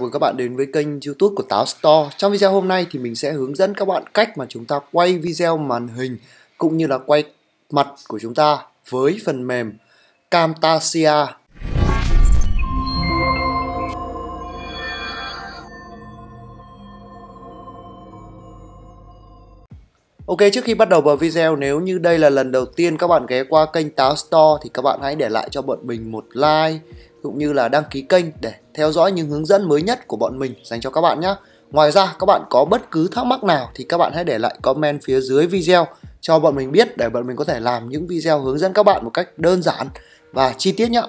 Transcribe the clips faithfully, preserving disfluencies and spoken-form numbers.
mừng các bạn đến với kênh YouTube của Táo Store. Trong video hôm nay thì mình sẽ hướng dẫn các bạn cách mà chúng ta quay video màn hình cũng như là quay mặt của chúng ta với phần mềm Camtasia. Ok, trước khi bắt đầu vào video, nếu như đây là lần đầu tiên các bạn ghé qua kênh Táo Store thì các bạn hãy để lại cho bọn mình một like cũng như là đăng ký kênh để theo dõi những hướng dẫn mới nhất của bọn mình dành cho các bạn nhé. Ngoài ra, các bạn có bất cứ thắc mắc nào thì các bạn hãy để lại comment phía dưới video cho bọn mình biết để bọn mình có thể làm những video hướng dẫn các bạn một cách đơn giản và chi tiết nhé.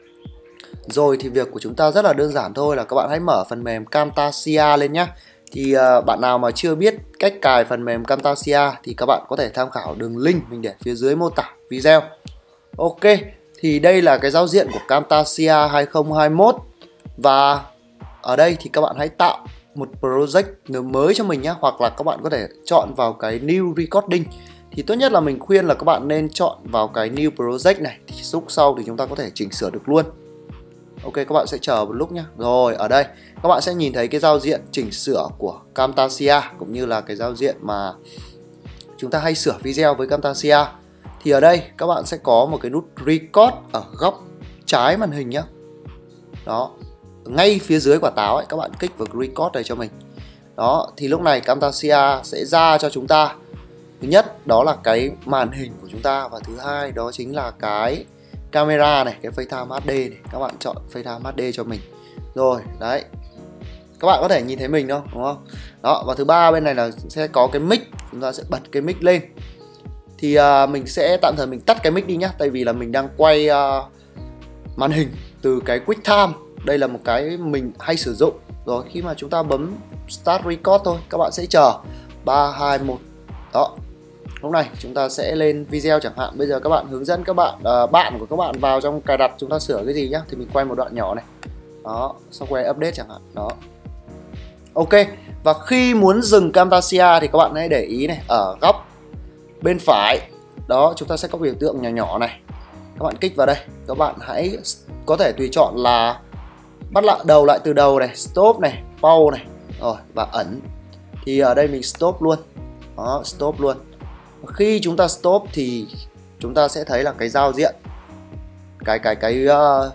Rồi thì việc của chúng ta rất là đơn giản thôi, là các bạn hãy mở phần mềm Camtasia lên nhé. Thì uh, bạn nào mà chưa biết cách cài phần mềm Camtasia thì các bạn có thể tham khảo đường link mình để phía dưới mô tả video. Ok, thì đây là cái giao diện của Camtasia hai không hai mốt. Và ở đây thì các bạn hãy tạo một project mới cho mình nhé. Hoặc là các bạn có thể chọn vào cái New Recording. Thì tốt nhất là mình khuyên là các bạn nên chọn vào cái New Project này. Thì lúc sau thì chúng ta có thể chỉnh sửa được luôn. Ok, các bạn sẽ chờ một lúc nhé. Rồi, ở đây các bạn sẽ nhìn thấy cái giao diện chỉnh sửa của Camtasia cũng như là cái giao diện mà chúng ta hay sửa video với Camtasia. Thì ở đây các bạn sẽ có một cái nút Record ở góc trái màn hình nhé. Đó, ngay phía dưới quả táo ấy, các bạn kích vào Record này cho mình. Đó, thì lúc này Camtasia sẽ ra cho chúng ta, thứ nhất đó là cái màn hình của chúng ta, và thứ hai đó chính là cái camera này, cái FaceTime hát đê này. Các bạn chọn FaceTime hát đê cho mình. Rồi, đấy, các bạn có thể nhìn thấy mình đâu, đúng không? Đó, và thứ ba bên này là sẽ có cái mic. Chúng ta sẽ bật cái mic lên. Thì uh, mình sẽ tạm thời mình tắt cái mic đi nhá. Tại vì là mình đang quay uh, màn hình từ cái QuickTime. Đây là một cái mình hay sử dụng. Rồi, khi mà chúng ta bấm Start Record thôi, các bạn sẽ chờ ba, hai, một. Đó, lúc này chúng ta sẽ lên video chẳng hạn. Bây giờ các bạn hướng dẫn các bạn uh, bạn của các bạn vào trong cài đặt chúng ta sửa cái gì nhá. Thì mình quay một đoạn nhỏ này. Đó, software update chẳng hạn. Đó. Ok, và khi muốn dừng Camtasia thì các bạn hãy để ý này, ở góc bên phải đó chúng ta sẽ có biểu tượng nhỏ nhỏ này. Các bạn kích vào đây. Các bạn hãy có thể tùy chọn là bắt lại đầu lại từ đầu này, stop này, pause này, rồi và ẩn. Thì ở đây mình stop luôn. Đó, stop luôn. Khi chúng ta stop thì chúng ta sẽ thấy là cái giao diện cái cái cái uh,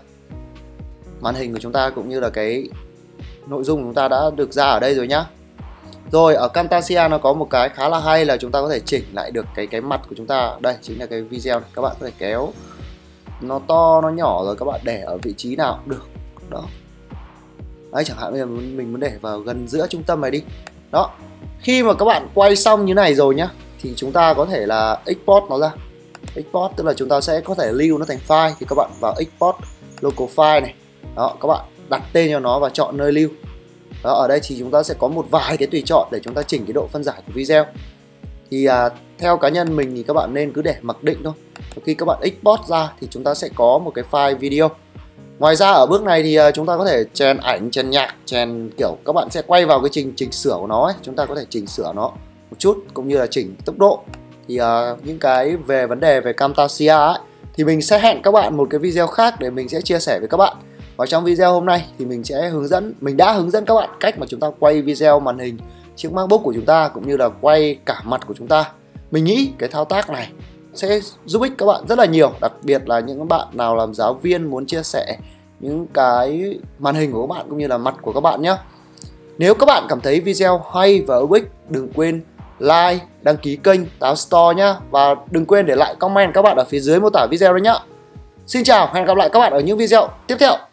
màn hình của chúng ta cũng như là cái nội dung của chúng ta đã được ra ở đây rồi nhá. Rồi, ở Camtasia nó có một cái khá là hay là chúng ta có thể chỉnh lại được cái cái mặt của chúng ta. Đây chính là cái video này. Các bạn có thể kéo nó to, nó nhỏ, rồi các bạn để ở vị trí nào cũng được. Đó. Đấy, chẳng hạn bây giờ mình muốn để vào gần giữa trung tâm này đi. Đó. Khi mà các bạn quay xong như này rồi nhá, thì chúng ta có thể là export nó ra. Export tức là chúng ta sẽ có thể lưu nó thành file. Thì các bạn vào export local file này. Đó, các bạn đặt tên cho nó và chọn nơi lưu. Đó, ở đây thì chúng ta sẽ có một vài cái tùy chọn để chúng ta chỉnh cái độ phân giải của video. Thì à, theo cá nhân mình thì các bạn nên cứ để mặc định thôi. Và khi các bạn export ra thì chúng ta sẽ có một cái file video. Ngoài ra ở bước này thì à, chúng ta có thể chèn ảnh, chèn nhạc, chèn kiểu các bạn sẽ quay vào cái trình chỉnh sửa của nó ấy. Chúng ta có thể chỉnh sửa nó một chút cũng như là chỉnh tốc độ. Thì à, những cái về vấn đề về Camtasia ấy, thì mình sẽ hẹn các bạn một cái video khác để mình sẽ chia sẻ với các bạn. Và trong video hôm nay thì mình sẽ hướng dẫn, mình đã hướng dẫn các bạn cách mà chúng ta quay video màn hình chiếc MacBook của chúng ta cũng như là quay cả mặt của chúng ta. Mình nghĩ cái thao tác này sẽ giúp ích các bạn rất là nhiều, đặc biệt là những bạn nào làm giáo viên muốn chia sẻ những cái màn hình của các bạn cũng như là mặt của các bạn nhé. Nếu các bạn cảm thấy video hay và hữu ích, đừng quên like, đăng ký kênh Táo Store nhé. Và đừng quên để lại comment các bạn ở phía dưới mô tả video đấy nhé. Xin chào, hẹn gặp lại các bạn ở những video tiếp theo.